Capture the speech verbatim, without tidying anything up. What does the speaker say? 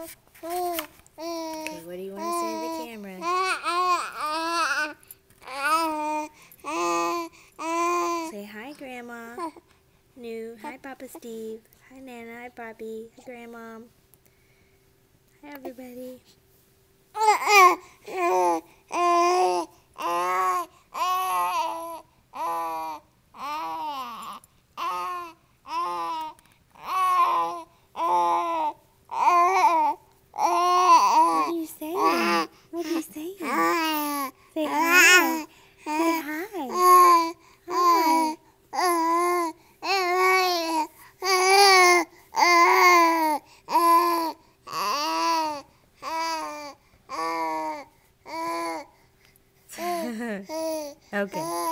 Okay, what do you want to say to the camera? Say hi, Grandma. New. Hi, Papa Steve. Hi, Nana. Hi, Poppy. Hi, Grandma. Hi, everybody. What are you saying? What are you saying? Say hi. Say hi. Hi. Okay.